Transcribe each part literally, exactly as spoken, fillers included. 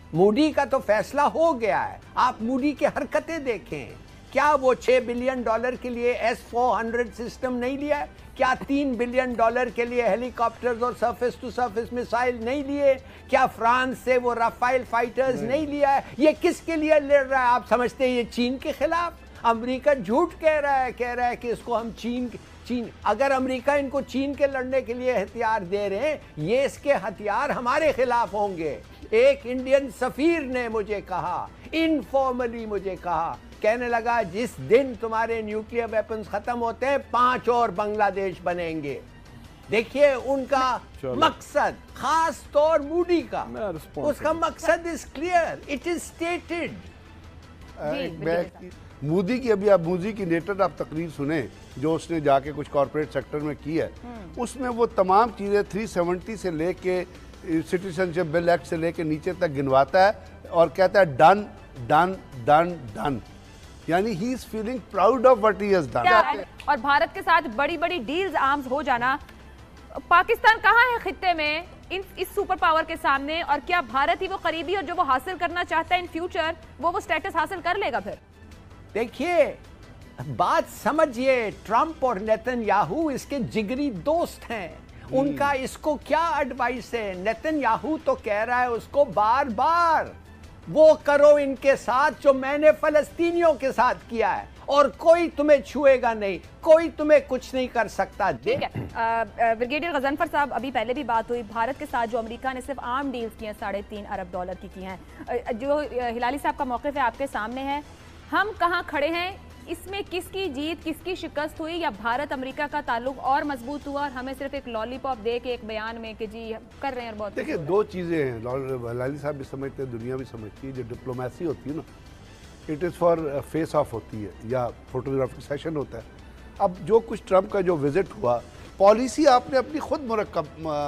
Moody का तो फैसला हो गया है। आप मूडी की हरकतें देखें, क्या वो छह बिलियन डॉलर के लिए एस फोर हंड्रेड सिस्टम नहीं लिया है? क्या तीन बिलियन डॉलर के लिए हेलीकॉप्टर्स और सरफेस टू सरफेस मिसाइल नहीं लिए? क्या फ्रांस से वो राफेल फाइटर्स नहीं, नहीं लिया है? ये किसके लिए लड़ रहा है? आप समझते हैं ये चीन के खिलाफ? अमेरिका झूठ कह रहा है, कह रहा है कि इसको हम चीन चीन अगर अमेरिका इनको चीन के लड़ने के लिए हथियार दे रहे हैं, ये इसके हथियार हमारे खिलाफ होंगे। एक इंडियन सफीर ने मुझे कहा, इनफॉर्मली मुझे कहा, कहने लगा जिस दिन तुम्हारे न्यूक्लियर वेपन्स खत्म होते हैं पांच और बांग्लादेश बनेंगे। देखिए उनका मकसद, खास तौर मूडी का, उसका मकसद is clear, it is stated. Modi की अभी आप मोदी की लेटेस्ट आप तकरीर सुने जो उसने जाके कुछ कॉर्पोरेट सेक्टर में की है, उसमें वो तमाम चीज़ें तीन सौ सत्तर से लेके सिटीजनशिप बिल एक्ट से लेके नीचे तक गिनवाता है और कहता है डन डन डन डन, यानी he is feeling proud of what he has done. और भारत के साथ बड़ी बड़ी डील्स आर्म्स हो जाना, पाकिस्तान कहाँ है खित्ते में इन इस सुपर पावर के सामने? और क्या भारत ही वो करीबी और जो वो हासिल करना चाहता है इन फ्यूचर, वो वो स्टेटस हासिल कर लेगा फिर? देखिए बात समझिए, ट्रंप और नेतन्याहू इसके जिगरी दोस्त हैं। उनका इसको क्या एडवाइस है? नेतन्याहू तो कह रहा है उसको बार बार, वो करो इनके साथ जो मैंने फलस्तीनियों के साथ किया है और कोई तुम्हें छुएगा नहीं, कोई तुम्हें कुछ नहीं कर सकता। ठीक है ब्रिगेडियर गजनफर साहब, अभी पहले भी बात हुई, भारत के साथ जो अमेरिका ने सिर्फ आर्म डील्स की हैं साढ़े तीन अरब डॉलर की की हैं, जो हिलाली साहब का मौक़िफ़ है आपके सामने है, हम कहाँ खड़े हैं? इसमें किसकी जीत किसकी शिकस्त हुई, या भारत अमेरिका का ताल्लुक और मजबूत हुआ और हमें सिर्फ एक लॉलीपॉप दे के एक बयान में कि जी कर रहे हैं? और बहुत देखिए दो चीज़ें हैं, लाली साहब भी समझते हैं, दुनिया भी समझती है, जो डिप्लोमेसी होती है ना, it is for face of होती है या फोटोग्राफिक सेशन होता है। अब जो कुछ ट्रंप का जो विजिट हुआ, पॉलिसी आपने अपनी खुद मुरक्कब।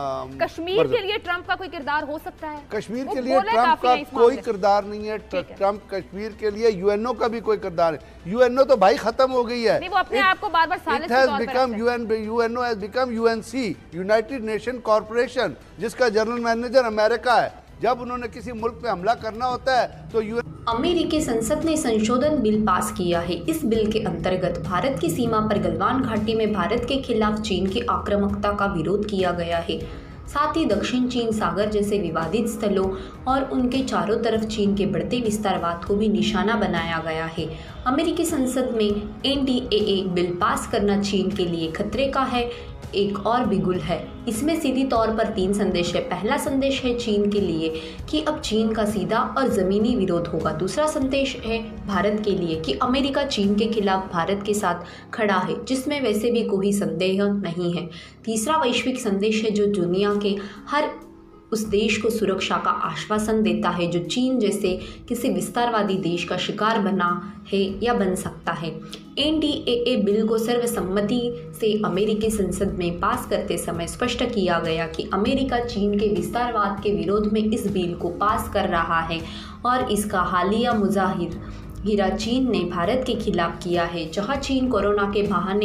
कश्मीर के लिए ट्रंप का कोई किरदार हो सकता है? कश्मीर के लिए ट्रंप का कोई किरदार नहीं है। ट्रंप कश्मीर के लिए यूएनओ का भी कोई किरदार है। यूएनओ तो भाई खत्म हो गई है। नहीं, वो अपने आप को बार बार सालिस के तौर पर become UN UNO has become UNC, United Nation Corporation, जिसका जनरल मैनेजर अमेरिका है। जब उन्होंने किसी मुल्क पे हमला करना होता है तो यूएन अमेरिकी संसद ने संशोधन बिल पास किया है। इस बिल के अंतर्गत भारत की सीमा पर गलवान घाटी में भारत के खिलाफ चीन की आक्रामकता का विरोध किया गया है। साथ ही दक्षिण चीन सागर जैसे विवादित स्थलों और उनके चारों तरफ चीन के बढ़ते विस्तारवाद को भी निशाना बनाया गया है। अमेरिकी संसद में N D A A bill pass करना चीन के लिए खतरे का है। एक और बिगुल है, इसमें सीधी तौर पर तीन संदेश है। पहला संदेश है चीन के लिए कि अब चीन का सीधा और ज़मीनी विरोध होगा। दूसरा संदेश है भारत के लिए कि अमेरिका चीन के खिलाफ भारत के साथ खड़ा है, जिसमें वैसे भी कोई संदेह नहीं है। तीसरा वैश्विक संदेश है जो दुनिया के हर उस देश को सुरक्षा का आश्वासन देता है जो चीन जैसे किसी विस्तारवादी देश का शिकार बना है या बन सकता है। N D A A bill को सर्वसम्मति से अमेरिकी संसद में पास करते समय स्पष्ट किया गया कि अमेरिका चीन के विस्तारवाद के विरोध में इस बिल को पास कर रहा है और इसका हालिया मुजाहिर हीरा चीन ने भारत के खिलाफ किया है, जहां चीन कोरोना के बहाने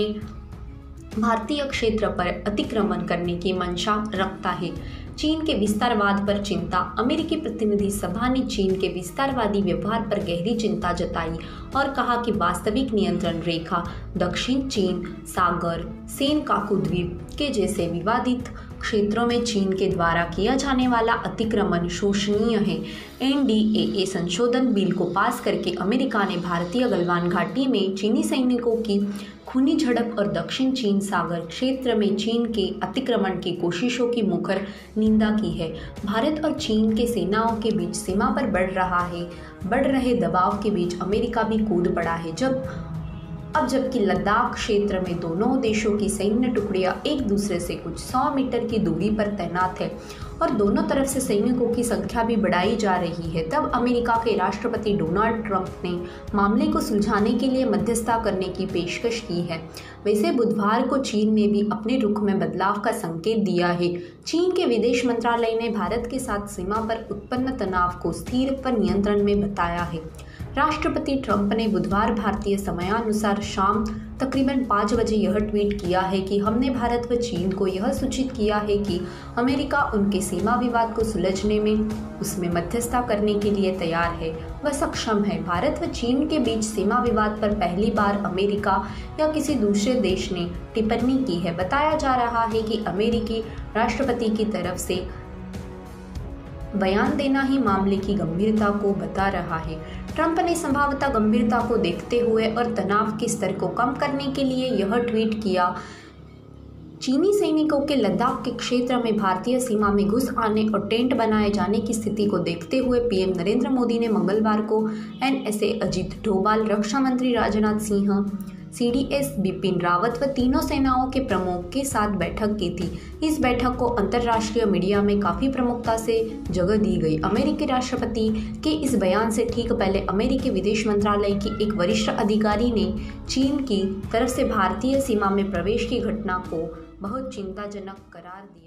भारतीय क्षेत्र पर अतिक्रमण करने की मंशा रखता है। चीन के विस्तारवाद पर चिंता। अमेरिकी प्रतिनिधि सभा ने चीन के विस्तारवादी व्यवहार पर गहरी चिंता जताई और कहा कि वास्तविक नियंत्रण रेखा, दक्षिण चीन सागर, सेनकाकू द्वीप के जैसे विवादित क्षेत्रों में चीन के द्वारा किया जाने वाला अतिक्रमण शोचनीय है। एन डी ए ए संशोधन बिल को पास करके अमेरिका ने भारतीय गलवान घाटी में चीनी सैनिकों की खूनी झड़प और दक्षिण चीन सागर क्षेत्र में चीन के अतिक्रमण की कोशिशों की मुखर निंदा की है। भारत और चीन के सेनाओं के बीच सीमा पर बढ़ रहा है बढ़ रहे दबाव के बीच अमेरिका भी कूद पड़ा है। जब अब जबकि लद्दाख क्षेत्र में दोनों देशों की सैन्य टुकड़ियां एक दूसरे से कुछ सौ मीटर की दूरी पर तैनात है और दोनों तरफ से सैनिकों की संख्या भी बढ़ाई जा रही है, तब अमेरिका के राष्ट्रपति डोनाल्ड ट्रंप ने मामले को सुलझाने के लिए मध्यस्थता करने की पेशकश की है। वैसे बुधवार को चीन ने भी अपने रुख में बदलाव का संकेत दिया है। चीन के विदेश मंत्रालय ने भारत के साथ सीमा पर उत्पन्न तनाव को स्थिर पर नियंत्रण में बताया है। राष्ट्रपति ट्रंप ने बुधवार भारतीय समयानुसार शाम तकरीबन पाँच बजे यह ट्वीट किया है कि हमने भारत व चीन को यह सूचित किया है कि अमेरिका उनके सीमा विवाद को सुलझने में उसमें मध्यस्थता करने के लिए तैयार है व सक्षम है। भारत व चीन के बीच सीमा विवाद पर पहली बार अमेरिका या किसी दूसरे देश ने टिप्पणी की है। बताया जा रहा है कि अमेरिकी राष्ट्रपति की तरफ से बयान देना ही मामले की गंभीरता को बता रहा है। ट्रंप ने संभावतः गंभीरता को देखते हुए और तनाव के स्तर को कम करने के लिए यह ट्वीट किया। चीनी सैनिकों के लद्दाख के क्षेत्र में भारतीय सीमा में घुस आने और टेंट बनाए जाने की स्थिति को देखते हुए पीएम नरेंद्र मोदी ने मंगलवार को एनएसए अजीत डोभाल, रक्षा मंत्री राजनाथ सिंह, सीडीएस बिपिन रावत व तीनों सेनाओं के प्रमुख के साथ बैठक की थी। इस बैठक को अंतर्राष्ट्रीय मीडिया में काफी प्रमुखता से जगह दी गई। अमेरिकी राष्ट्रपति के इस बयान से ठीक पहले अमेरिकी विदेश मंत्रालय की एक वरिष्ठ अधिकारी ने चीन की तरफ से भारतीय सीमा में प्रवेश की घटना को बहुत चिंताजनक करार दिया।